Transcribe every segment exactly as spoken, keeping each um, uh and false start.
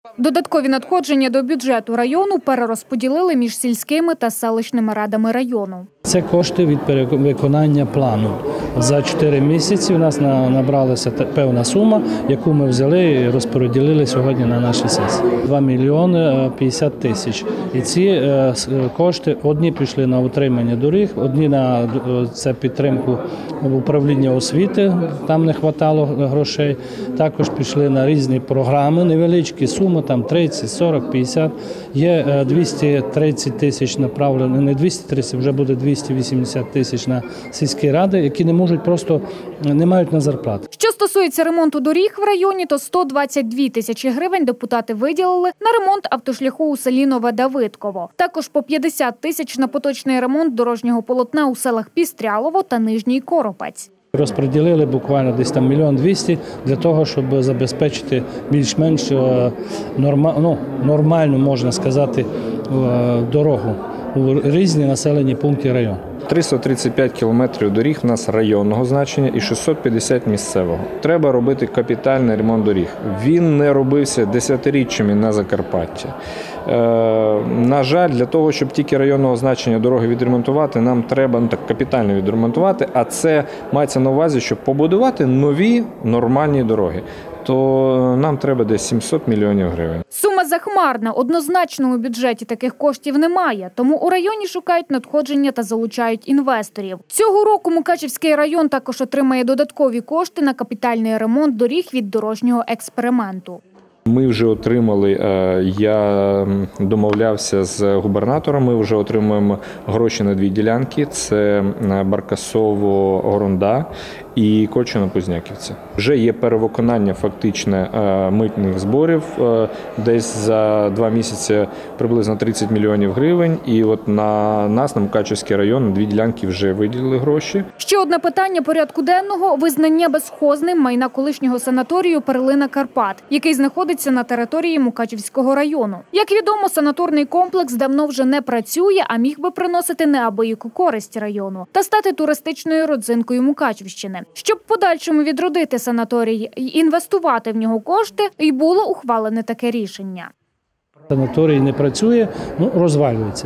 Додаткові надходження до бюджету району перерозподілили між сільськими та селищними радами району. Це кошти від виконання плану. За чотири місяці у нас набралася певна сума, яку ми взяли і розподілили сьогодні на нашій сесії. два мільйони п'ятдесят тисяч. І ці кошти одні пішли на утримання доріг, одні на це підтримку управління освіти, там не вистачало грошей. Також пішли на різні програми, невеличкі суми, там тридцять, сорок, п'ятдесят. Є двісті тридцять тисяч направлено, не двісті тридцять, вже буде двісті вісімдесят тисяч на сільські ради, які не можуть просто, не мають на зарплату. Що стосується ремонту доріг в районі, то сто двадцять дві тисячі гривень депутати виділили на ремонт автошляху у селі Нове Давидково. Також по п'ятдесят тисяч на поточний ремонт дорожнього полотна у селах Пістрялово та Нижній Коропець. Розподілили буквально десь там мільйон двісті для того, щоб забезпечити більш-менш норма, ну, нормальну, можна сказати, дорогу у різні населені пункти району. триста тридцять п'ять кілометрів доріг у нас районного значення і шістсот п'ятдесят місцевого. Треба робити капітальний ремонт доріг. Він не робився десятиріччями на Закарпатті. Е, на жаль, для того, щоб тільки районного значення дороги відремонтувати, нам треба ну, так, капітально відремонтувати, а це мається на увазі, щоб побудувати нові нормальні дороги. То нам треба десь сімсот мільйонів гривень. Сума захмарна. Однозначно у бюджеті таких коштів немає. Тому у районі шукають надходження та залучають інвесторів. Цього року Мукачівський район також отримає додаткові кошти на капітальний ремонт доріг від дорожнього експерименту. Ми вже отримали, я домовлявся з губернатором, ми вже отримуємо гроші на дві ділянки. Це Баркасово-Горонда і Кольчино-Позняківці. Вже є перевиконання фактичне митних зборів, десь за два місяці приблизно тридцять мільйонів гривень. І от на нас, на Мукачівський район, на дві ділянки вже виділили гроші. Ще одне питання порядку денного – визнання безхозним майна колишнього санаторію «Перлина Карпат», який знаходиться на території Мукачівського району. Як відомо, санаторний комплекс давно вже не працює, а міг би приносити неабияку користь району та стати туристичною родзинкою Мукачівщини. Щоб в подальшому відродити санаторій і інвестувати в нього кошти, і було ухвалене таке рішення. Санаторій не працює, ну, розвалюється.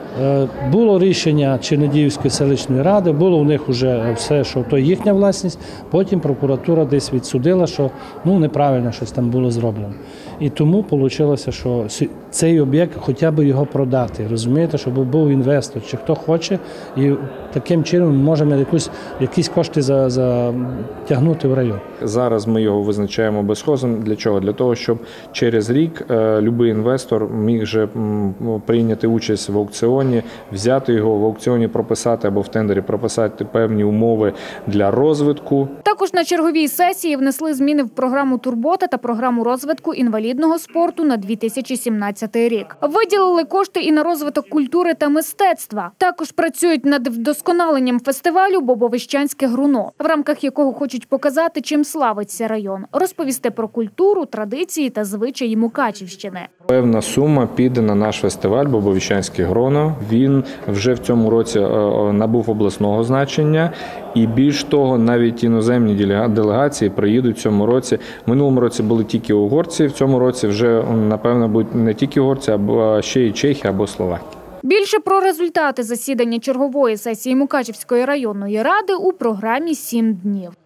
Було рішення Чернедіївської селищної ради, було у них вже все, що то їхня власність, потім прокуратура десь відсудила, що ну, неправильно щось там було зроблено. І тому вийшло, що цей об'єкт, хоча б його продати, розумієте, щоб був інвестор, чи хто хоче, і таким чином ми можемо якусь, якісь кошти затягнути в район. Зараз ми його визначаємо безхозним. Для чого? Для того, щоб через рік будь-який інвестор міг вже прийняти участь в аукціоні, взяти його в аукціоні, прописати або в тендері прописати певні умови для розвитку. Також на черговій сесії внесли зміни в програму «Турбота» та програму розвитку інвалідного спорту на дві тисячі сімнадцятий рік. Виділили кошти і на розвиток культури та мистецтва. Також працюють над вдосконаленням фестивалю «Бобовищанське груно», в рамках якого хочуть показати, чим славиться район, розповісти про культуру, традиції та звичаї Мукачівщини. Певна сума піде на наш фестиваль «Бобовищанське груно». Він вже в цьому році набув обласного значення. І більш того, навіть іноземні делегації приїдуть в цьому році. В минулому році були тільки угорці, в цьому році вже, напевно, будуть не тільки угорці, а ще й чехи або словаки. Більше про результати засідання чергової сесії Мукачівської районної ради у програмі «Сім днів».